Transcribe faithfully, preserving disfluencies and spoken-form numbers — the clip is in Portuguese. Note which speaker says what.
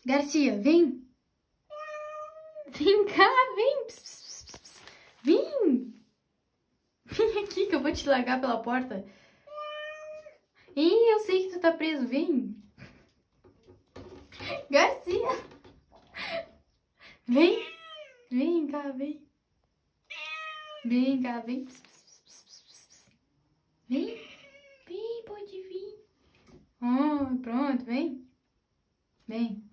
Speaker 1: Garcia, vem. Vem cá, vem. Pss, pss, pss, pss. Vem. Vem aqui que eu vou te largar pela porta. Ih, eu sei que tu tá preso, vem. Garcia. Vem. Vem cá, vem. Vem cá, vem. Pss, pss, pss, pss, pss. Vem. Vem, pode vir. Oh, pronto, vem. Vem.